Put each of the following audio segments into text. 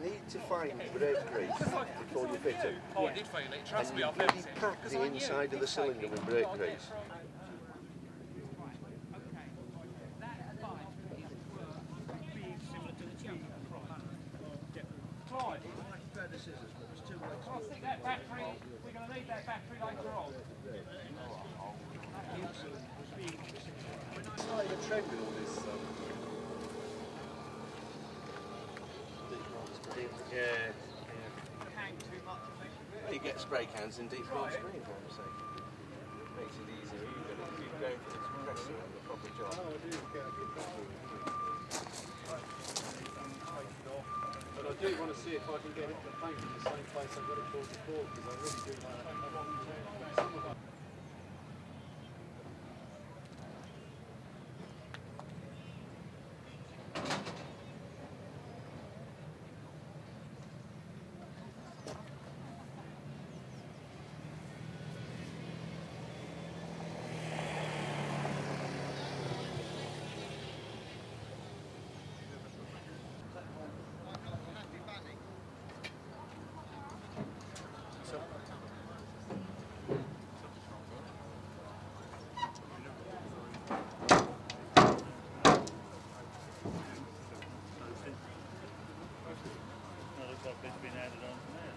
need to find brake grease before you fit it. Oh, I did feel it, trust me, I've And felt you it. pack the inside of the cylinder with brake grease. I think that battery, we're going to need that battery later on. It's like a trend with all this. Yeah. Hang too much. Well, you get spray cans in deep water screen, for I'm saying. Makes it easier. You're going for the compressor and the proper job. Oh, I do get a compressor. But I do want to see if I can get it to paint in the same place I got it for before, because I really do like some of them. It's been added on to there.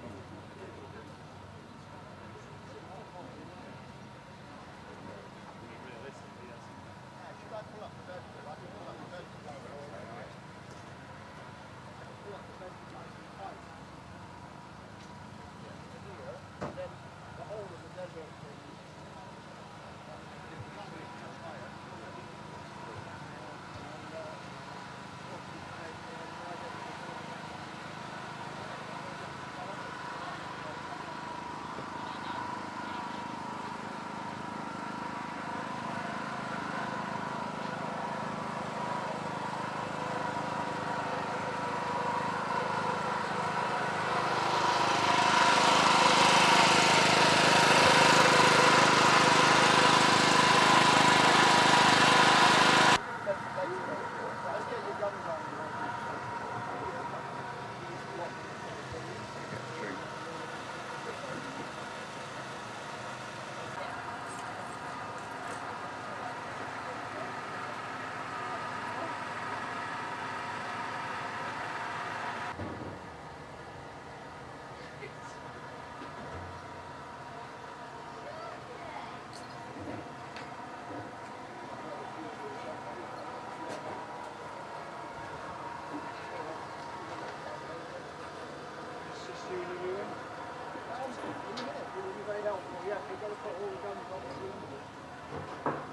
Very helpful, yeah, you've got to put all the guns on the